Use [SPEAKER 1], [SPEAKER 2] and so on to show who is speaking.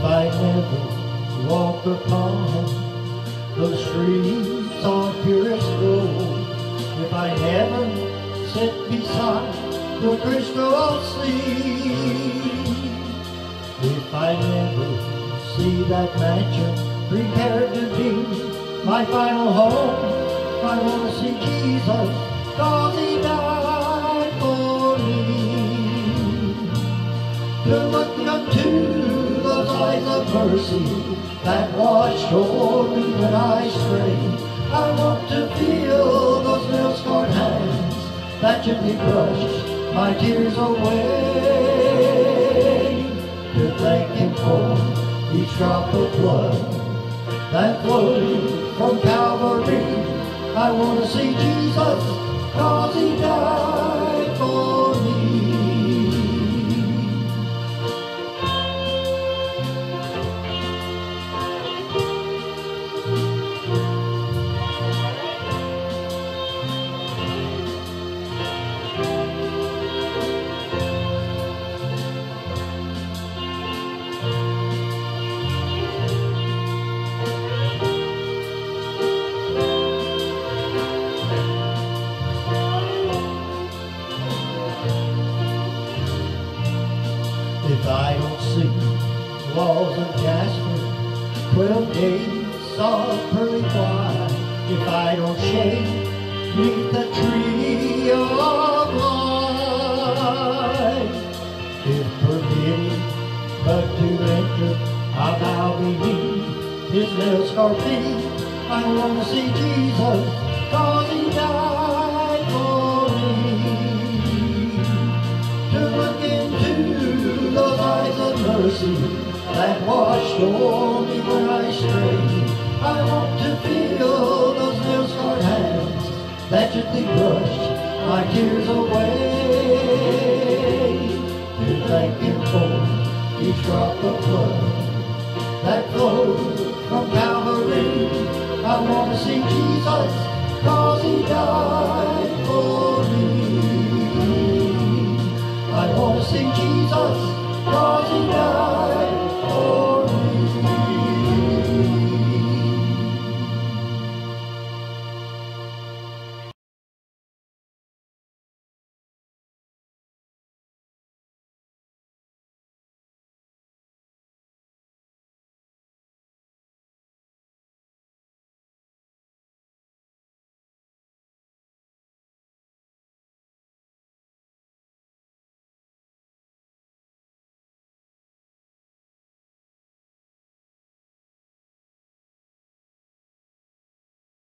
[SPEAKER 1] I never walk upon those streets of purest gold, if I never sit beside the crystal sea, if I never see that mansion prepared to be my final home, I want to see Jesus, 'cause He died for me. To look unto those eyes of mercy that watched o'er me when I strayed, I want to feel those nail-scarred hands that gently brushed my tears away, to thank Him for each drop of blood that flowed from Calvary. I want to see Jesus, 'cause He died for me. If I don't see walls of jasper, 12 gates of pearly white, if I don't shade neath the tree of life, if permitted but to enter, I bow beneath His nail-scarred feet. I want to see Jesus, 'cause He died for me. To look into those eyes of mercy that washed o'er me when I strayed, I want to feel those nail-scarred hands that gently brushed my tears away, to thank Him for each drop of blood that flowed from Calvary. I want to see Jesus, 'cause He died for me. I want to see Jesus, 'cause He died.